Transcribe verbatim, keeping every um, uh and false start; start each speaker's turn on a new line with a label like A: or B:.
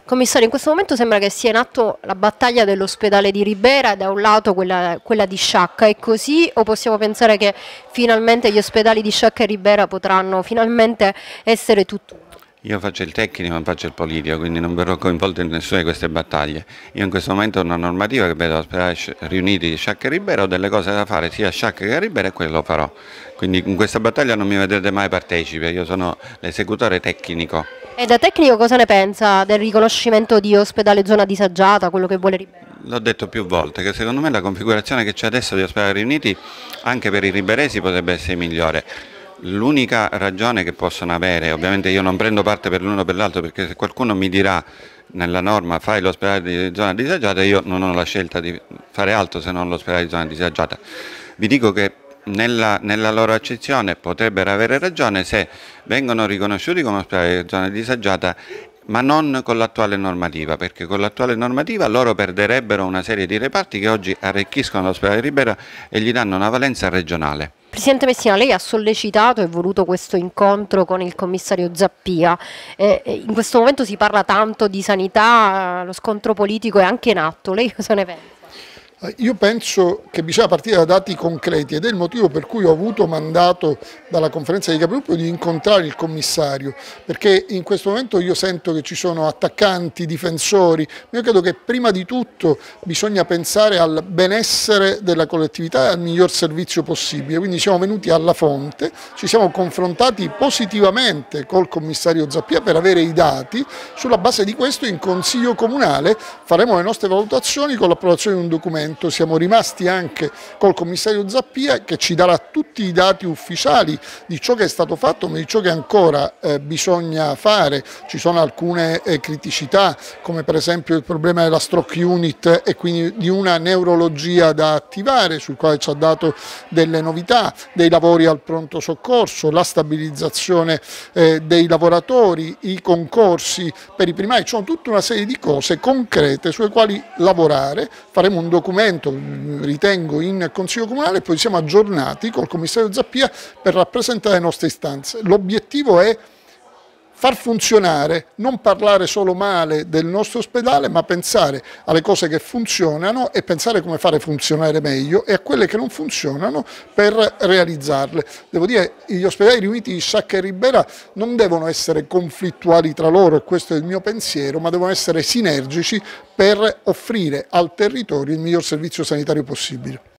A: Commissario, in questo momento sembra che sia in atto la battaglia dell'ospedale di Ribera e da un lato quella, quella di Sciacca. È così o possiamo pensare che finalmente gli ospedali di Sciacca e Ribera potranno finalmente essere tutt'uno?
B: Io faccio il tecnico, non faccio il politico, quindi non verrò coinvolto in nessuna di queste battaglie. Io in questo momento ho una normativa che vede l'ospedale riuniti di Sciacca e Ribera, ho delle cose da fare sia a Sciacca che a Ribera e quello lo farò. Quindi in questa battaglia non mi vedrete mai partecipe, io sono l'esecutore tecnico.
A: E da tecnico cosa ne pensa del riconoscimento di ospedale zona disagiata, quello che vuole Ribera?
B: L'ho detto più volte che secondo me la configurazione che c'è adesso di ospedali riuniti anche per i riberesi potrebbe essere migliore. L'unica ragione che possono avere, ovviamente io non prendo parte per l'uno o per l'altro, perché se qualcuno mi dirà nella norma fai l'ospedale di zona disagiata, io non ho la scelta di fare altro se non l'ospedale di zona disagiata. Vi dico che nella, nella loro accezione potrebbero avere ragione se vengono riconosciuti come ospedale di zona disagiata, ma non con l'attuale normativa, perché con l'attuale normativa loro perderebbero una serie di reparti che oggi arricchiscono l'ospedale di Ribera e gli danno una valenza regionale.
A: Presidente Messina, lei ha sollecitato e voluto questo incontro con il commissario Zappia. Eh, in questo momento si parla tanto di sanità, lo scontro politico è anche in atto. Lei cosa ne pensa?
C: Io penso che bisogna partire da dati concreti ed è il motivo per cui ho avuto mandato dalla conferenza dei capigruppo di incontrare il commissario, perché in questo momento io sento che ci sono attaccanti, difensori, io credo che prima di tutto bisogna pensare al benessere della collettività e al miglior servizio possibile, quindi siamo venuti alla fonte, ci siamo confrontati positivamente col commissario Zappia per avere i dati, sulla base di questo in Consiglio Comunale faremo le nostre valutazioni con l'approvazione di un documento. Siamo rimasti anche col commissario Zappia che ci darà tutti i dati ufficiali di ciò che è stato fatto ma di ciò che ancora eh, bisogna fare. Ci sono alcune eh, criticità come per esempio il problema della stroke unit e quindi di una neurologia da attivare sul quale ci ha dato delle novità, dei lavori al pronto soccorso, la stabilizzazione eh, dei lavoratori, i concorsi per i primari, ci sono tutta una serie di cose concrete sulle quali lavorare, faremo un documento ritengo in Consiglio Comunale e poi siamo aggiornati col commissario Zappia per rappresentare le nostre istanze. L'obiettivo è far funzionare, non parlare solo male del nostro ospedale, ma pensare alle cose che funzionano e pensare come fare funzionare meglio e a quelle che non funzionano per realizzarle. Devo dire, gli ospedali riuniti di Sciacca e Ribera non devono essere conflittuali tra loro, e questo è il mio pensiero, ma devono essere sinergici per offrire al territorio il miglior servizio sanitario possibile.